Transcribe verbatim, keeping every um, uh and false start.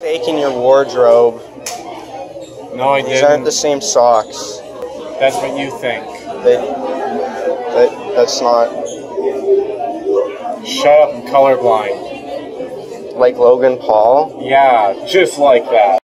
Fake in your wardrobe. No, I These didn't. aren't the same socks. That's what you think. They, that, that's not. Shut up, I'm colorblind. Like Logan Paul? Yeah, just like that.